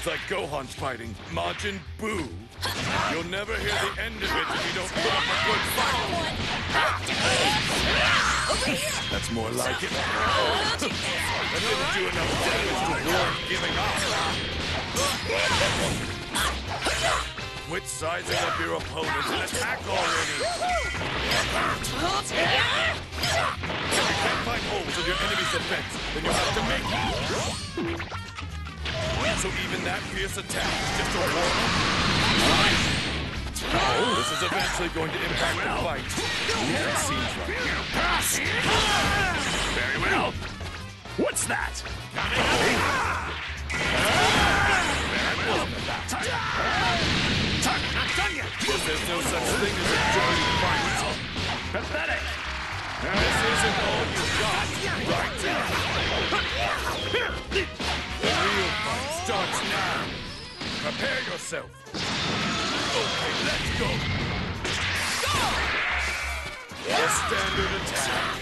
like Gohan's fighting Majin Buu. You'll never hear the end of it if you don't put up a good fight. That's more like it. That didn't do enough damage to warrant giving up. Quit sizing up your opponents and attack already. If you can't find holes in your enemy's defense, then you'll have to make them. So even that fierce attack is just a warm-up. This is eventually going to impact the fight. It seems like. Pass! Very well. What's that? Not done yet. There's no such thing as a dirty fight. Pathetic. This isn't all you've got. Right now. The real fight starts now. Prepare yourself. Okay, let's go. The standard attack.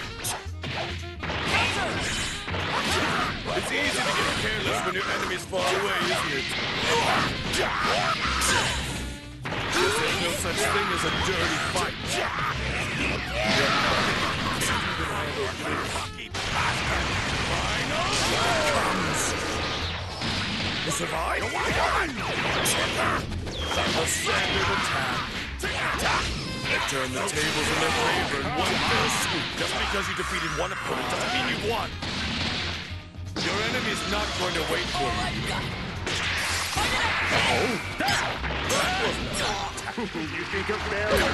It's easy to get careless when your enemy's far away, isn't it? There's no such thing as a dirty fight. You're You survive? A standard attack. They turn the tables in their favor in one fell swoop. Just because you defeated one opponent doesn't mean you've won. Your enemy's not going to wait for you. That wasn't an attack. You think of failure.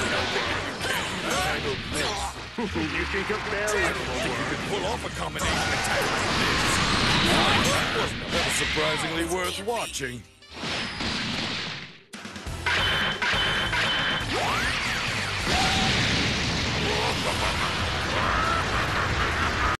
You think of failure. I don't think you can pull off a combination attack like this. That was surprisingly worth watching.